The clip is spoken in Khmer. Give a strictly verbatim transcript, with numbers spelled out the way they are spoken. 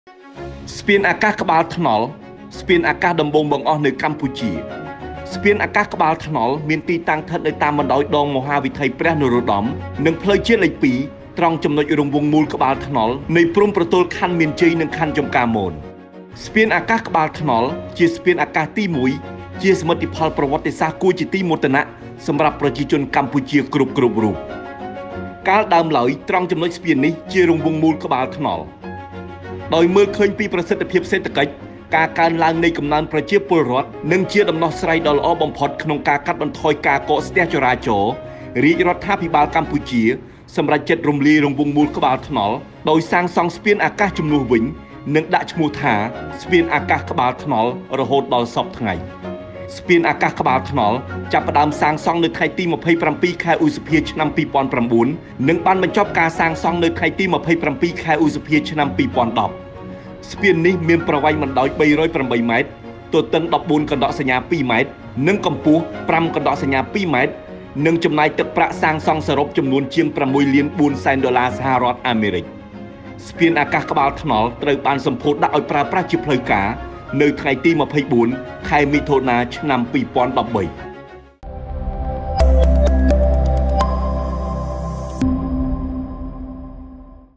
ស្ពានអាកាសក្បាលថ្នល់ស្ពានអាកាសដំបូងបង្អស់នៅកម្ពុជាស្ពានអាកាសក្បាលថ្នល់មានទីតាំងស្ថិតនៅតាមបណ្ដោយដងមហាវិថីព្រះនរោត្តមនិងផ្លូវជាតិលេខពីរត្រង់ចំណុចរង្វង់មូលក្បាលថ្នល់នៃព្រំប្រទល់ខណ្ឌមានជ័យនិងខណ្ឌចំការមនស្ពានអាកាសក្បាលថ្នល់ជាស្ពានអាកាសទីមួយជាសមិទ្ធផលប្រវត្តិសាស្ត្រគួរជាទីមោទនៈសម្រាប់ប្រជាជនកម្ពុជាគ្រប់គ្រប់រូបកាលដើមឡើយត្រង់ចំណុចស្ពាននេះជារង្វង់មូលក្បាលថ្នល់ដោយមើលឃើញពីប្រសិទ្ធភាពសេដ្ឋកិច្ចការកើនឡើងនៃកំណើនប្រជាពលរដ្ឋនិងជាដំណោះស្រាយដ៏ល្អបំផុតក្នុងការកាត់បន្ថយការកកស្ទះចរាចរណ៍រាជរដ្ឋាភិបាលកម្ពុជាសម្រាប់ចិត្តរំលាយរង្វង់មូលក្បាលថ្នល់ដោយសាងសង់ស្ពានអាកាសជំនួសវិញនិងដាក់ឈ្មោះថាស្ពានអាកាសក្បាលថ្នល់រហូតដល់សព្វថ្ងៃស្ពានអាកាសក្បាលថ្នល់ចាប់ផ្ដើមសាងសង់នៅថ្ងៃទីម្ភៃប្រាំពីរខែឧសភាឆ្នាំពីរពាន់ប្រាំបួននិងបានបញ្ចប់ការសាងសង់នៅថ្ងៃទីម្ភៃប្រាំពីរខែឧសភាឆ្នាំពីរពាន់ដប់ស្ពាននេះមានប្រវែងបណ្ដោយបីរយប្រាំបីម៉ែត្រទទឹងដប់បួនកណ្ដកសញ្ញាពីរម៉ែត្រនិងកម្ពស់ប្រាំកណ្ដកសញ្ញាពីរម៉ែត្រនិងចំណាយទឹកប្រាក់សាងសង់សរុបចំនួនជាងប្រាំមួយលានបួនសែនដុល្លារសហរដ្ឋអាមេរិកស្ពានអាកាសក្បាលថ្នល់ត្រូវបានសម្ពោធដាក់ឲ្យប្រើប្រាស់ជាផ្លូវការនៅថ្ងៃទីម្ភៃបួនខែមិថុនាឆ្នាំពីរពាន់ដប់បី